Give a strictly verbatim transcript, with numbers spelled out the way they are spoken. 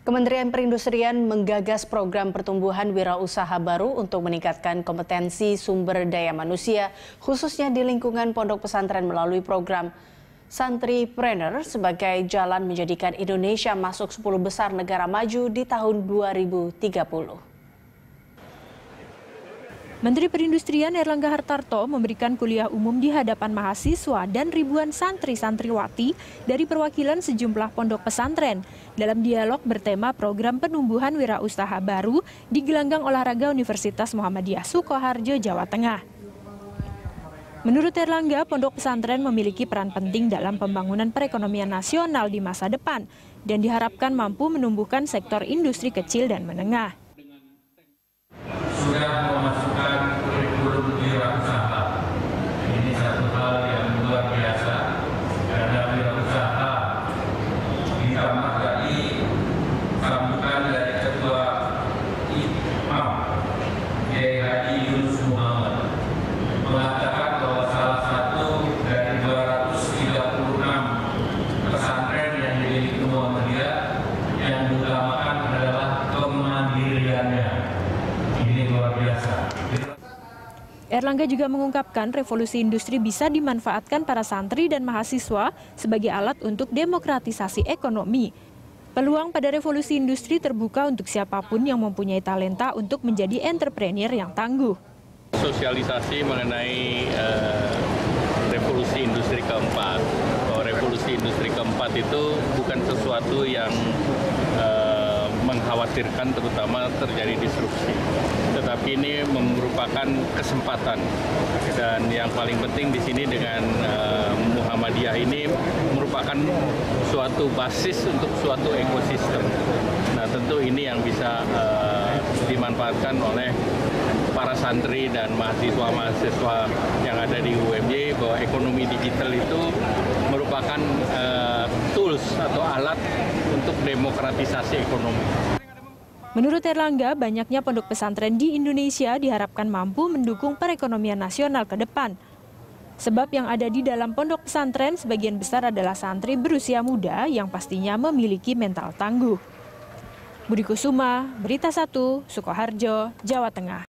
Kementerian Perindustrian menggagas program pertumbuhan wirausaha baru untuk meningkatkan kompetensi sumber daya manusia, khususnya di lingkungan pondok pesantren melalui program Santripreneur sebagai jalan menjadikan Indonesia masuk sepuluh besar negara maju di tahun dua ribu tiga puluh. Menteri Perindustrian Erlangga Hartarto memberikan kuliah umum di hadapan mahasiswa dan ribuan santri-santriwati dari perwakilan sejumlah pondok pesantren dalam dialog bertema program penumbuhan wirausaha baru di Gelanggang Olahraga Universitas Muhammadiyah Sukoharjo, Jawa Tengah. Menurut Erlangga, pondok pesantren memiliki peran penting dalam pembangunan perekonomian nasional di masa depan dan diharapkan mampu menumbuhkan sektor industri kecil dan menengah. Sudah memasukkan kurikulum wirausaha. Ini satu hal yang luar biasa karena wirausaha ditambah dari sambutan dari Ketua I M A M Kiai Haji Yunus Muhammad mengatakan bahwa salah satu dari dua ratus tiga puluh enam pesantren yang dimiliki Muhammadiyah yang diutamakan adalah kemandiriannya. Ini luar biasa. Erlangga juga mengungkapkan revolusi industri bisa dimanfaatkan para santri dan mahasiswa sebagai alat untuk demokratisasi ekonomi. Peluang pada revolusi industri terbuka untuk siapapun yang mempunyai talenta untuk menjadi entrepreneur yang tangguh. Sosialisasi mengenai uh, revolusi industri keempat. Bahwa revolusi industri keempat itu bukan sesuatu yang uh, mengkhawatirkan, terutama terjadi disrupsi. Tetapi ini merupakan kesempatan. Dan yang paling penting di sini dengan uh, Muhammadiyah ini merupakan suatu basis untuk suatu ekosistem. Nah, tentu ini yang bisa uh, dimanfaatkan oleh para santri dan mahasiswa-mahasiswa yang ada di U M Y, bahwa ekonomi digital itu merupakan uh, tools atau alat untuk demokratisasi ekonomi. Menurut Erlangga, banyaknya pondok pesantren di Indonesia diharapkan mampu mendukung perekonomian nasional ke depan. Sebab yang ada di dalam pondok pesantren sebagian besar adalah santri berusia muda yang pastinya memiliki mental tangguh. Budi Kusuma, Berita Satu, Sukoharjo, Jawa Tengah.